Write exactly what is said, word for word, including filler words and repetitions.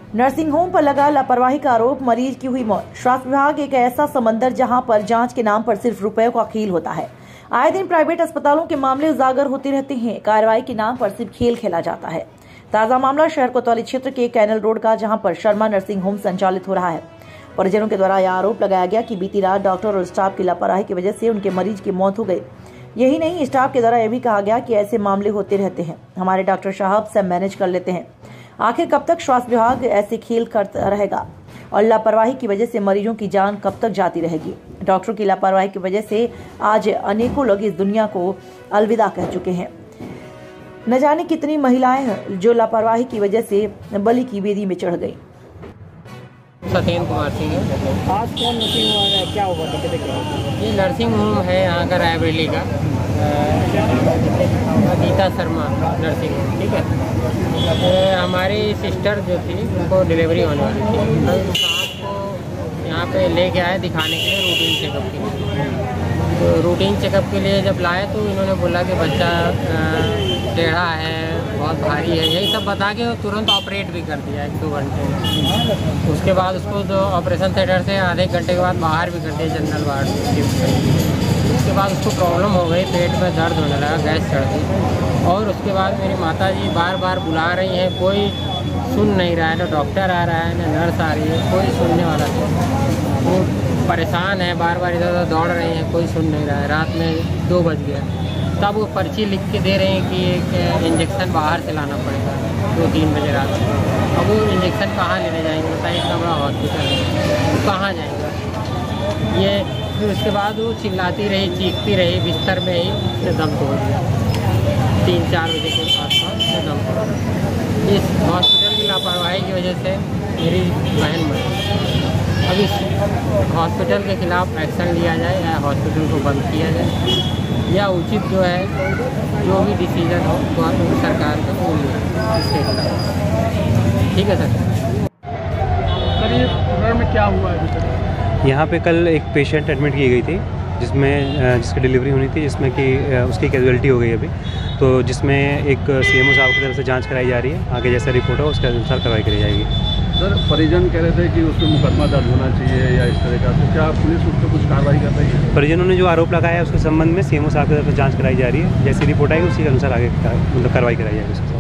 Nursing home पर लगा लापरवाही का आरोप, मरीज की हुई मौत। स्वास्थ्य विभाग एक ऐसा समंदर जहां पर जांच के नाम पर सिर्फ रुपयों का खेल होता है। आए दिन प्राइवेट अस्पतालों के मामले उजागर होते रहते हैं। कार्रवाई के नाम पर सिर्फ खेल खेला जाता है। ताजा मामला शहर कोतवाली क्षेत्र के कैनल रोड का, जहां पर शर्मा नर्सिंग होम संचालित हो रहा है। परिजनों के द्वारा यह आरोप लगाया गया कि बीती रात डॉक्टर और स्टाफ की लापरवाही की वजह से उनके मरीज की मौत हो गई। यही नहीं, स्टाफ के द्वारा यह भी कहा गया कि ऐसे मामले होते रहते हैं, हमारे डॉक्टर साहब सब मैनेज कर लेते हैं। आखिर कब तक स्वास्थ्य विभाग ऐसे खेल करता रहेगा और लापरवाही की वजह से मरीजों की जान कब तक जाती रहेगी? डॉक्टरों की लापरवाही की वजह से आज अनेकों लोग इस दुनिया को अलविदा कह चुके हैं। न जाने कितनी महिलाएं हैं जो लापरवाही की वजह से बलि की बेदी में चढ़ गई। सत्येंद्र कुमार सिंह है। आज कौन नर्सिंग होम है, क्या हुआ था? ये नर्सिंग होम है यहाँ का रायबरेली का, गीता शर्मा नर्सिंग होम, ठीक है। ये हमारी सिस्टर जो थी उनको डिलीवरी होने वाली थी, तो सांप को यहाँ पे लेके आए दिखाने के लिए रूटीन चेकअप के लिए। तो रूटीन चेकअप के लिए जब लाए तो इन्होंने बोला कि बच्चा टेढ़ा है, बहुत भारी है, यही सब बता के तुरंत ऑपरेट भी कर दिया एक दो घंटे में। उसके बाद उसको जो ऑपरेशन थिएटर से आधे घंटे के बाद बाहर भी कर दिया जनरल वार्ड में। उसके बाद उसको प्रॉब्लम हो गई, पेट में दर्द होने लगा, गैस चढ़ गई। और उसके बाद मेरी माता जी बार बार बुला रही हैं, कोई सुन नहीं रहा है, ना डॉक्टर आ रहा है ना नर्स आ रही है, कोई सुनने वाला नहीं। वो परेशान है, बार बार इधर उधर दौड़ रही हैं, कोई सुन नहीं रहा है। रात में दो बज गया, तब वो पर्ची लिख के दे रहे हैं कि एक इंजेक्शन बाहर से लाना पड़ेगा दो तीन बजे रात में। अब वो इंजेक्शन कहाँ लेने जाएंगे बताइए? इतना बड़ा हॉस्पिटल है, तो कहाँ जाएंगे ये? फिर उसके बाद वो चिल्लाती रही, चीखती रही, बिस्तर में ही उसने दम तोड़ दिया। तीन चार बजे के आसपास उसने दम तोड़ दिया। इस हॉस्पिटल की लापरवाही की वजह से मेरी बहन मरी। अब इस हॉस्पिटल के खिलाफ एक्शन लिया जाए या हॉस्पिटल को बंद किया जाए, या उचित जो है जो भी डिसीजन हो तो सरकार का वो लिया इसके खिलाफ। ठीक है सर। सर ये घर में क्या हुआ है? यहाँ पे कल एक पेशेंट एडमिट की गई थी जिसमें जिसकी डिलीवरी होनी थी, जिसमें कि उसकी कैजुअलिटी हो गई अभी, तो जिसमें एक सीएमओ साहब की तरफ से जांच कराई जा रही है। आगे जैसा रिपोर्ट हो उसके अनुसार कार्रवाई करी जाएगी। सर परिजन कह रहे थे कि उसमें मुकदमा दर्ज होना चाहिए या इस तरह का, तो क्या पुलिस उस पर कुछ कार्रवाई कर रही है? परिजनों ने जो आरोप लगाया है उसके संबंध में सीएमओ साहब की तरफ से जाँच कराई जा रही है। जैसी रिपोर्ट आएगी उसी के अनुसार आगे मतलब कार्रवाई कराई जाएगी।